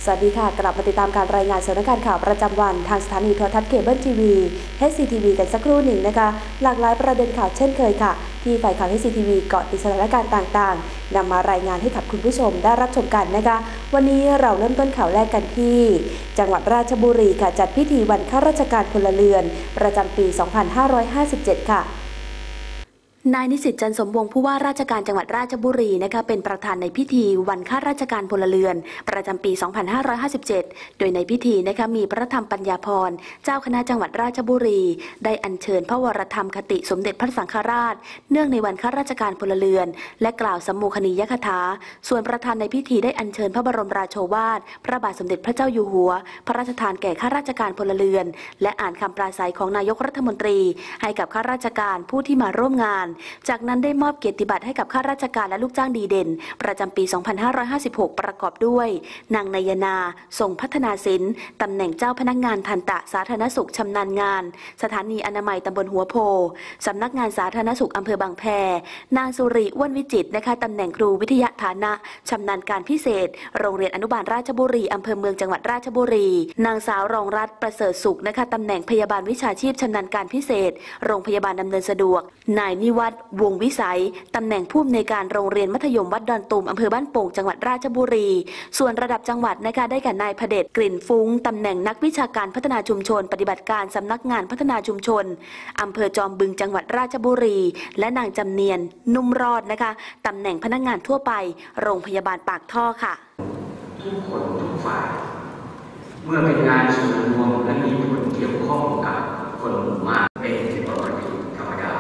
สวัสดีค่ะกลับมาติดตามการรายงานสถานการณ์ข่าวประจำวันทางสถานีโทรทัศน์เคเบิลทีวี HCTV กันสักครู่หนึ่งนะคะหลากหลายประเด็นข่าวเช่นเคยค่ะที่ฝ่ายข่าว HCTV เกาะติดสถานการณ์ต่างๆนำมารายงานให้กับคุณผู้ชมได้รับชมกันนะคะวันนี้เราเริ่มต้นข่าวแรกกันที่จังหวัดราชบุรีค่ะจัดพิธีวันข้าราชการพลเรือนประจำปี 2557 ค่ะนายนิสิตจันทร์สมวงศ์ผู้ว่าราชการจังหวัดราชบุรีนะคะเป็นประธานในพิธีวันข้าราชการพลเรือนประจำปี 2557 โดยในพิธีนะคะมีพระธรรมปัญญาภรณ์เจ้าคณะจังหวัดราชบุรีได้อัญเชิญพระวรธรรมคติสมเด็จพระสังฆราชเนื่องในวันข้าราชการพลเรือนและกล่าวสัมโมคณียคถาส่วนประธานในพิธีได้อัญเชิญพระบรมราโชวาทพระบาทสมเด็จพระเจ้าอยู่หัวพระราชทานแก่ข้าราชการพลเรือนและอ่านคำปราศัยของนายกรัฐมนตรีให้กับข้าราชการผู้ที่มาร่วมงานจากนั้นได้มอบเกียรติบัตรให้กับข้าราชการและลูกจ้างดีเด่นประจำปี 2556 ประกอบด้วยนางนายนาทรงพัฒนาศิลป์ตำแหน่งเจ้าพนักงานทันตะสาธารณสุขชำนาญงานสถานีอนามัยตำบลหัวโพสำนักงานสาธารณสุขอำเภอบางแพนางสุริอ้วนวิจิตรนะคะตำแหน่งครูวิทยาฐานะชำนาญการพิเศษโรงเรียนอนุบาลราชบุรีอำเภอเมืองจังหวัดราชบุรีนางสาวรองรัตน์ประเสริฐสุขนะคะตำแหน่งพยาบาลวิชาชีพชำนาญการพิเศษโรงพยาบาลดำเนินสะดวกนายนิวัฒน์วงวิสัยตำแหน่งผู้อำนวยการโรงเรียนมัธยมวัดดอนตูมอำเภอบ้านโป่งจังหวัดราชบุรีส่วนระดับจังหวัดนะคะได้แก่นายพเดชกลิ่นฟุ้งตำแหน่งนักวิชาการพัฒนาชุมชนปฏิบัติการสำนักงานพัฒนาชุมชนอำเภอจอมบึงจังหวัดราชบุรีและนางจำเนียนนุ่มรอดนะคะตำแหน่งพนักงานทั่วไปโรงพยาบาลปากท่อค่ะทุกคนทุกฝ่ายเมื่อเป็นงานส่วนรวมและมีผลเกี่ยวข้องกับคนหมู่มากเป็นปกติธรรมดา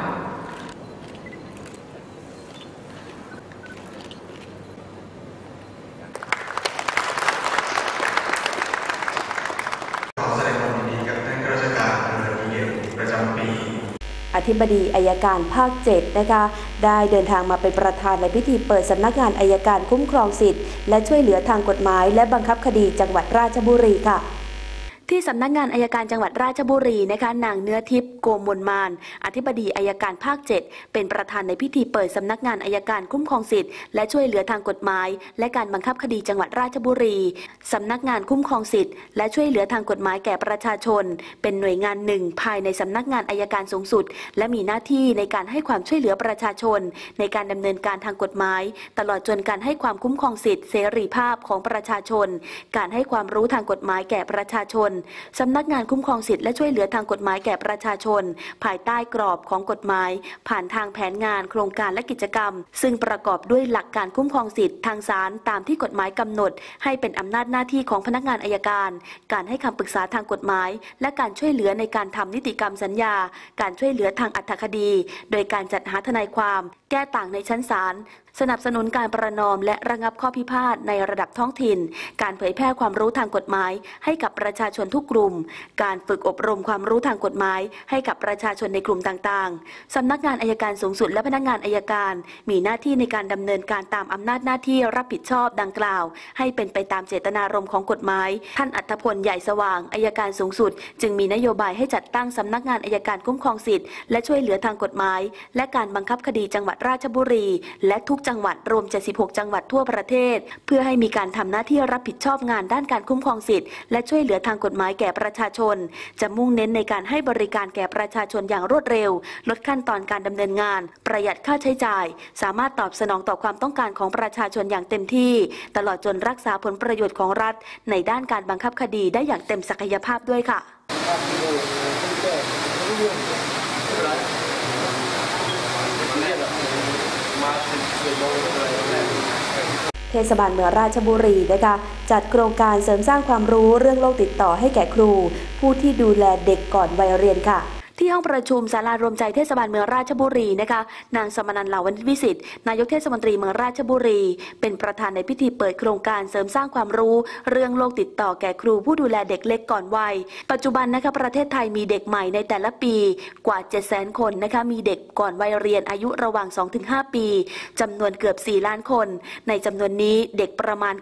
อธิบดีอัยการภาค 7นะคะได้เดินทางมาเป็นประธานในพิธีเปิดสำนักงานอัยการคุ้มครองสิทธิ์และช่วยเหลือทางกฎหมายและบังคับคดีจังหวัดราชบุรีค่ะที่สำนักงานอัยการจังหวัดราชบุรีนะคะนางเนื้อทิพย์โกมลมานอธิบดีอัยการภาค 7เป็นประธานในพิธีเปิดสำนักงานอัยการคุ้มครองสิทธิ์และช่วยเหลือทางกฎหมายและการบังคับคดีจังหวัดราชบุรีสำนักงานคุ้มครองสิทธิ์และช่วยเหลือทางกฎหมายแก่ประชาชนเป็นหน่วยงานหนึ่งภายในสำนักงานอัยการสูงสุดและมีหน้าที่ในการให้ความช่วยเหลือประชาชนในการดำเนินการทางกฎหมายตลอดจนการให้ความคุ้มครองสิทธิเสรีภาพของประชาชนการให้ความรู้ทางกฎหมายแก่ประชาชนสำนักงานคุ้มครองสิทธิและช่วยเหลือทางกฎหมายแก่ประชาชนภายใต้กรอบของกฎหมายผ่านทางแผนงานโครงการและกิจกรรมซึ่งประกอบด้วยหลักการคุ้มครองสิทธิทางศาลตามที่กฎหมายกำหนดให้เป็นอำนาจหน้าที่ของพนักงานอัยการการให้คำปรึกษาทางกฎหมายและการช่วยเหลือในการทำนิติกรรมสัญญาการช่วยเหลือทางอรรถคดีโดยการจัดหาทนายความแก้ต่างในชั้นศาลสนับสนุนการประนอมและระงับข้อพิพาทในระดับท้องถิ่นการเผยแพร่ความรู้ทางกฎหมายให้กับประชาชนทุกกลุ่มการฝึกอบรมความรู้ทางกฎหมายให้กับประชาชนในกลุ่มต่างๆสำนักงานอัยการสูงสุดและพนักงานอัยการมีหน้าที่ในการดำเนินการตามอำนาจหน้าที่รับผิดชอบดังกล่าวให้เป็นไปตามเจตนารมณ์ของกฎหมายท่านอัธพลใหญ่สว่างอัยการสูงสุดจึงมีนโยบายให้จัดตั้งสำนักงานอัยการคุ้มครองสิทธิและช่วยเหลือทางกฎหมายและการบังคับคดีจังหวัดราชบุรีและทุกจังหวัดรวม76จังหวัดทั่วประเทศเพื่อให้มีการทำหน้าที่รับผิดชอบงานด้านการคุ้มครองสิทธิและช่วยเหลือทางกฎหมายแก่ประชาชนจะมุ่งเน้นในการให้บริการแก่ประชาชนอย่างรวดเร็วลดขั้นตอนการดำเนินงานประหยัดค่าใช้จ่ายสามารถตอบสนองต่อความต้องการของประชาชนอย่างเต็มที่ตลอดจนรักษาผลประโยชน์ของรัฐในด้านการบังคับคดีได้อย่างเต็มศักยภาพด้วยค่ะเทศบาลเมืองราชบุรีนะคะจัดโครงการเสริมสร้างความรู้เรื่องโรคติดต่อให้แก่ครูผู้ที่ดูแลเด็กก่อนวัยเรียนค่ะที่ห้องประชุมศาลารวมใจเทศบาลเมืองราชบุรีนะคะนางสมนันท์ เหล่าวันวิสิทธิ์นายกเทศมนตรีเมืองราชบุรีเป็นประธานในพิธีเปิดโครงการเสริมสร้างความรู้เรื่องโรคติดต่อแก่ครูผู้ดูแลเด็กเล็กก่อนวัยปัจจุบันนะคะประเทศไทยมีเด็กใหม่ในแต่ละปีกว่า 700,000 คนนะคะมีเด็กก่อนวัยเรียนอายุระหว่าง 2-5 ปีจำนวนเกือบ4ล้านคนในจำนวนนี้เด็กประมาณ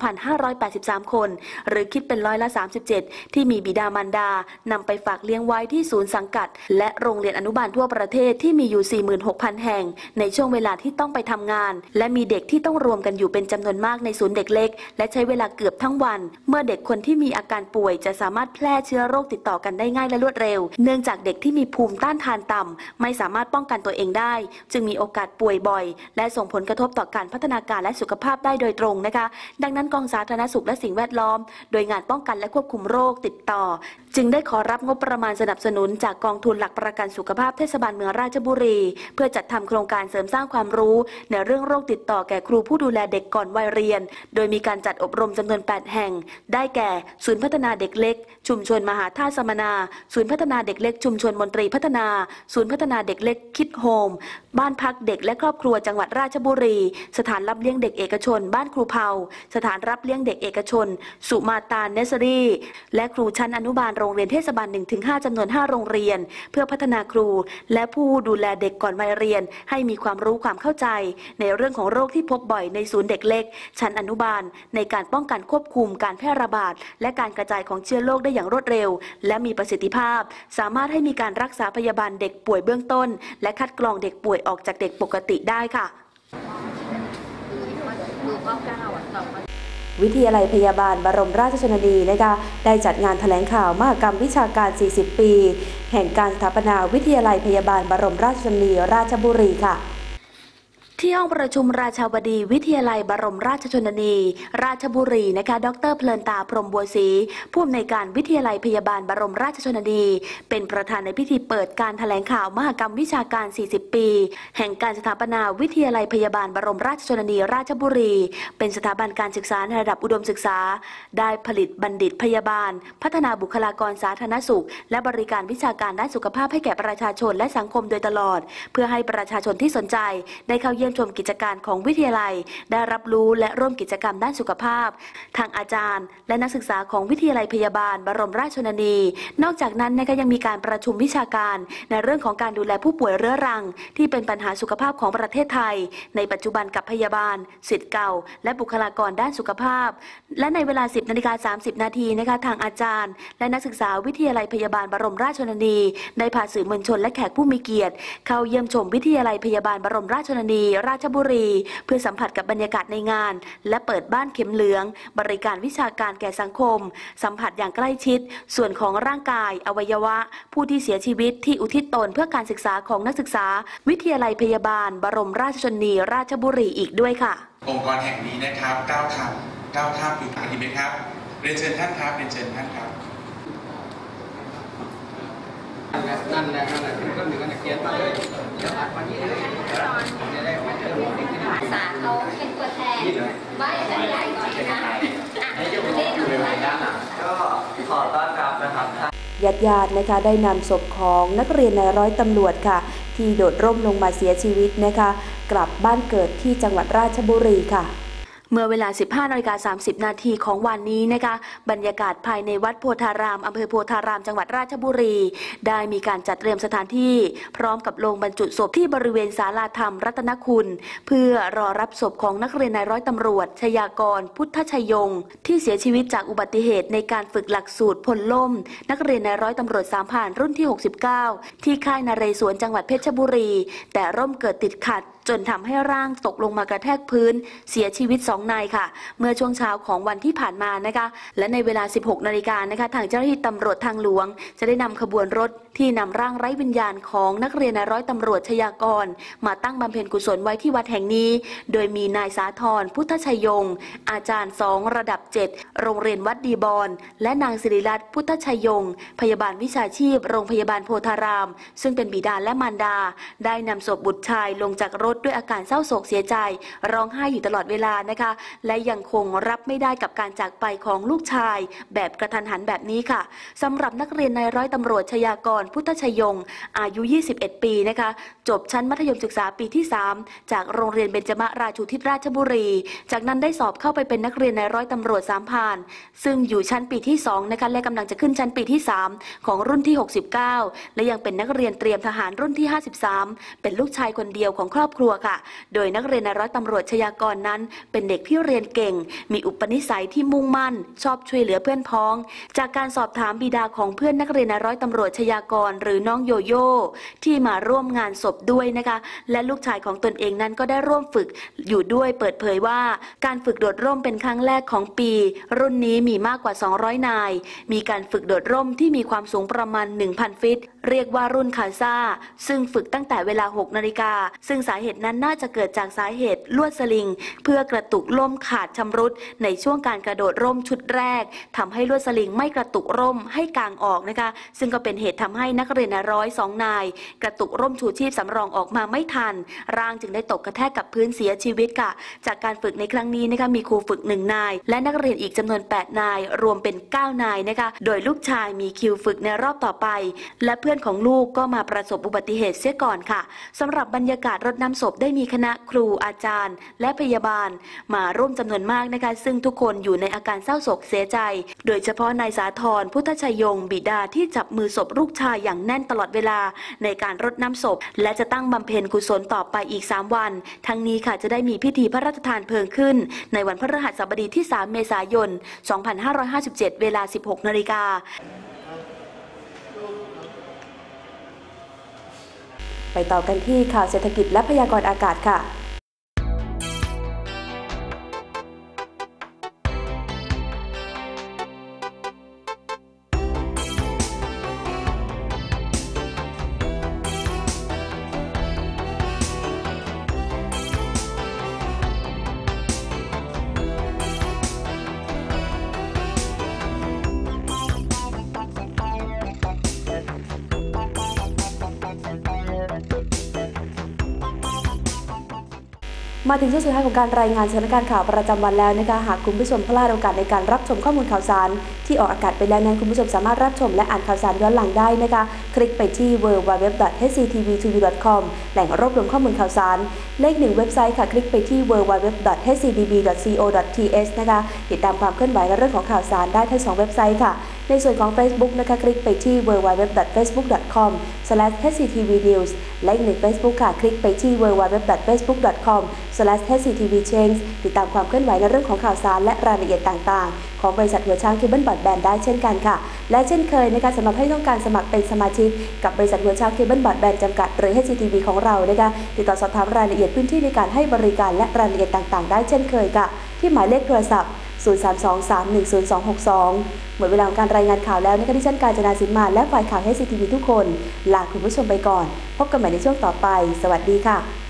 942,583 คนหรือคิดเป็น37%ที่มีบิดามารดานำไปฝากเลี้ยงไว้ที่ที่ศูนย์สังกัดและโรงเรียนอนุบาลทั่วประเทศที่มีอยู่ 46,000 แห่งในช่วงเวลาที่ต้องไปทำงานและมีเด็กที่ต้องรวมกันอยู่เป็นจำนวนมากในศูนย์เด็กเล็กและใช้เวลาเกือบทั้งวันเมื่อเด็กคนที่มีอาการป่วยจะสามารถแพร่เชื้อโรคติดต่อกันได้ง่ายและรวดเร็วเนื่องจากเด็กที่มีภูมิต้านทานต่ำไม่สามารถป้องกันตัวเองได้จึงมีโอกาสป่วยบ่อยและส่งผลกระทบต่อการพัฒนาการและสุขภาพได้โดยตรงนะคะดังนั้นกองสาธารณสุขและสิ่งแวดล้อมโดยงานป้องกันและควบคุมโรคติดต่อจึงได้ขอรับงบประมาณสนับสนุนจากกองทุนหลักประกันสุขภาพเทศบาลเมืองราชบุรีเพื่อจัดทำโครงการเสริมสร้างความรู้ในเรื่องโรคติดต่อแก่ครูผู้ดูแลเด็กก่อนวัยเรียนโดยมีการจัดอบรมจำนวน 8 แห่งได้แก่ศูนย์พัฒนาเด็กเล็กชุมชนมหาธาตุสมนาศูนย์พัฒนาเด็กเล็กชุมชนมนตรีพัฒนาศูนย์พัฒนาเด็กเล็กคิดโฮมบ้านพักเด็กและครอบครัวจังหวัดราชบุรีสถานรับเลี้ยงเด็กเอกชนบ้านครูเผาสถานรับเลี้ยงเด็กเอกชนสุมาตาเนสซอรี่และครูชั้นอนุบาลโรงเรียนเทศบาล 1-5 จำนวน 5 โรงเรียนเพื่อพัฒนาครูและผู้ดูแลเด็กก่อนวัยเรียนให้มีความรู้ความเข้าใจในเรื่องของโรคที่พบบ่อยในศูนย์เด็กเล็กชั้นอนุบาลในการป้องกันควบคุมการแพร่ระบาดและการกระจายของเชื้อโรคได้อย่างรวดเร็วและมีประสิทธิภาพสามารถให้มีการรักษาพยาบาลเด็กป่วยเบื้องต้นและคัดกรองเด็กป่วยออกจากเด็กปกติได้ค่ะวิทยาลัยพยาบาลบรมราชชนนีนะคะได้จัดงานแถลงข่าวมหกรรมวิชาการ 40 ปี แห่งการสถาปนาวิทยาลัยพยาบาลบรมราชชนนีราชบุรีค่ะที่ห้องประชุมราชาวดีวิทยาลัยบรมราชชนนีราชบุรีนะคะดร.เพลินตาพรหมบัวศรีผู้อำนวยการวิทยาลัยพยาบาลบรมราชชนนีเป็นประธานในพิธีเปิดการแถลงข่าวมหกรรมวิชาการ 40 ปีแห่งการสถาปนาวิทยาลัยพยาบาลบรมราชชนนีราชบุรีเป็นสถาบันการศึกษาในระดับอุดมศึกษาได้ผลิตบัณฑิตพยาบาลพัฒนาบุคลากรสาธารณสุขและบริการวิชาการด้านสุขภาพให้แก่ประชาชนและสังคมโดยตลอดเพื่อให้ประชาชนที่สนใจได้เข้าเยี่ยมชมกิจการของวิทยาลัยได้รับรู้และร่วมกิจกรรมด้านสุขภาพทางอาจารย์และนักศึกษาของวิทยาลัยพยาบาลบรมราชชนนีนอกจากนั้นนะคะยังมีการประชุมวิชาการในเรื่องของการดูแลผู้ป่วยเรื้อรังที่เป็นปัญหาสุขภาพของประเทศไทยในปัจจุบันกับพยาบาลศิษย์เก่าและบุคลากรด้านสุขภาพและในเวลา 10:30 นาทีนะคะทางอาจารย์และนักศึกษาวิทยาลัยพยาบาลบรมราชชนนีได้พาสื่อมวลชนและแขกผู้มีเกียรติเข้าเยี่ยมชมวิทยาลัยพยาบาลบรมราชชนนีราชบุรีเพื่อสัมผัสกับบรรยากาศในงานและเปิดบ้านเข็มเหลืองบริการวิชาการแก่สังคมสัมผัสอย่างใกล้ชิดส่วนของร่างกายอวัยวะผู้ที่เสียชีวิตที่อุทิศตนเพื่อการศึกษาของนักศึกษาวิทยาลัยพยาบาลบรมราชชนนีราชบุรีอีกด้วยค่ะองค์กรแห่งนี้นะครับก้าวข้ามอยู่ทางนี้ไหมครับเรียนเชิญท่านครับเรียนเชิญท่านครับนั่นแหละก็หนึ่งกันเขียนมาเลยวันนี้จะได้สาเขาเป็นตัวแทนว่าจะได้ก่อนนะก็ขอต้อนรับนะครับญาติๆนะคะได้นำศพของนักเรียนนายร้อยตำรวจค่ะที่โดดร่มลงมาเสียชีวิตนะคะกลับบ้านเกิดที่จังหวัดราชบุรีค่ะเมื่อเวลา 15:30 นาทีของวันนี้นะคะบรรยากาศภายในวัดโพธารามอำเภอโพธารามจังหวัดราชบุรีได้มีการจัดเตรียมสถานที่พร้อมกับโรงบรรจุศพที่บริเวณศาลาธรรมรัตนคุณเพื่อรอรับศพของนักเรียนนายร้อยตำรวจชยากรพุทธชัยยงที่เสียชีวิตจากอุบัติเหตุในการฝึกหลักสูตรพลล่มนักเรียนนายร้อยตำรวจ3 ผ่านรุ่นที่ 69ที่ค่ายนเรศวรจังหวัดเพชรบุรีแต่ร่มเกิดติดขัดจนทำให้ร่างตกลงมากระแทกพื้นเสียชีวิต2 นายค่ะเมื่อช่วงเช้าของวันที่ผ่านมานะคะและในเวลา 16 นาฬิกานะคะทางเจ้าหน้าที่ตำรวจทางหลวงจะได้นำขบวนรถที่นำร่างไร้วิญญาณของนักเรียนนายร้อยตำรวจชยากรมาตั้งบำเพ็ญกุศลไว้ที่วัดแห่งนี้โดยมีนายสาธรพุทธชัยยงอาจารย์2 ระดับ 7โรงเรียนวัดดีบอนและนางศิริรัตน์พุทธชัยยงพยาบาลวิชาชีพโรงพยาบาลโพธารามซึ่งเป็นบิดาและมารดาได้นำศพบุตรชายลงจากรถด้วยอาการเศร้าโศกเสียใจร้องไห้อยู่ตลอดเวลานะคะและยังคงรับไม่ได้กับการจากไปของลูกชายแบบกระทันหันแบบนี้ค่ะสำหรับนักเรียนนายร้อยตำรวจชยากรพุทธชัยยงอายุ 21 ปีนะคะจบชั้นมัธยมศึกษาปีที่ 3จากโรงเรียนเบญจมราชูทิศราชบุรีจากนั้นได้สอบเข้าไปเป็นนักเรียนนายร้อยตำรวจ3 ผ่านซึ่งอยู่ชั้นปีที่2นะคะและกำลังจะขึ้นชั้นปีที่3ของรุ่นที่69และยังเป็นนักเรียนเตรียมทหารรุ่นที่53เป็นลูกชายคนเดียวของครอบครัวค่ะโดยนักเรียนนายร้อยตำรวจชยากรนั้นเป็นเด็กด็กที่เรียนเก่งมีอุปนิสัยที่มุ่งมั่นชอบช่วยเหลือเพื่อนพ้องจากการสอบถามบิดาของเพื่อนนักเรียนนายร้อยตำรวจชยากรหรือน้องโยโย่ที่มาร่วมงานศพด้วยนะคะและลูกชายของตนเองนั้นก็ได้ร่วมฝึกอยู่ด้วยเปิดเผยว่าการฝึกโดดร่มเป็นครั้งแรกของปีรุ่นนี้มีมากกว่า200นายมีการฝึกโดดร่มที่มีความสูงประมาณ 1,000 ฟิตเรียกว่ารุ่นคาซ่าซึ่งฝึกตั้งแต่เวลา 6 นาฬิกาซึ่งสาเหตุนั้นน่าจะเกิดจากสาเหตุลวดสลิงเพื่อกระตุกล่มขาดชำรุดในช่วงการกระโดดร่มชุดแรกทำให้ลวดสลิงไม่กระตุกร่มให้กางออกนะคะซึ่งก็เป็นเหตุทำให้นักเรียนนายร้อย2 นายกระตุกร่มชูชีพสำรองออกมาไม่ทันร่างจึงได้ตกกระแทกกับพื้นเสียชีวิตค่ะจากการฝึกในครั้งนี้นะคะมีครูฝึก1 นายและนักเรียนอีกจำนวน8 นายรวมเป็น9 นายนะคะโดยลูกชายมีคิวฝึกในรอบต่อไปและเพื่อนของลูกก็มาประสบอุบัติเหตุเสียก่อนค่ะสำหรับบรรยากาศรดน้ำศพได้มีคณะครูอาจารย์และพยาบาลมาร่วมจำนวนมากนะคะซึ่งทุกคนอยู่ในอาการเศร้าโศกเสียใจโดยเฉพาะนายสาธรพุทธชัยยงบิดาที่จับมือศพลูกชายอย่างแน่นตลอดเวลาในการรดน้ำศพและจะตั้งบำเพ็ญกุศลต่อไปอีก3 วันทั้งนี้ค่ะจะได้มีพิธีพระราชทานเพลิงขึ้นในวันพฤหัสบดีที่3 เมษายน 2557 เวลา 16 นาฬิกาไปต่อกันที่ข่าวเศรษฐกิจและพยากรณ์อากาศค่ะมาถึงช่วงสุดท้ายของการรายงานสถานการณ์ข่าวประจำวันแล้วนะคะหากคุณผู้ชมพลาดโอกาสในการรับชมข้อมูลข่าวสารที่ออกอากาศไปแล้วนั้นคุณผู้ชมสามารถรับชมและอ่านข่าวสารย้อนหลังได้นะคะคลิกไปที่ www.hctv2u.com แหล่งรวบรวมข้อมูลข่าวสารเลข1เว็บไซต์ค่ะคลิกไปที่ www.hcdb.co.th นะคะติดตามความเคลื่อนไหวและเรื่องของข่าวสารได้ทั้ง2เว็บไซต์ค่ะในส่วนของ Facebook นะคะคลิกไปที่ www.facebook.com/hctvnews และอีก1 Facebook ค่ะคลิกไปที่ www.facebook.com/hctvchange ติดตามความเคลื่อนไหวในเรื่องของข่าวสารและรายละเอียดต่างๆของบริษัทหัวช้างเคเบิลบรอดแบนด์ได้เช่นกันค่ะและเช่นเคยนะคะสำหรับให้ต้องการสมัครเป็นสมาชิกกับบริษัทหัวช้างเคเบิลบรอดแบนด์จำกัดหรือ HCTV ของเรานะคะติดต่อสอบถามรายละเอียดพื้นที่ในการให้บริการและรายละเอียดต่างๆได้เช่นเคยค่ะที่หมายเลขโทรศัพท์032310262หมดเวลาของการรายงานข่าวแล้วนะคะดิฉันกาญจนาสินมาและฝ่ายข่าว HCTV ทุกคนลาคุณผู้ชมไปก่อนพบกันใหม่ในช่วงต่อไปสวัสดีค่ะ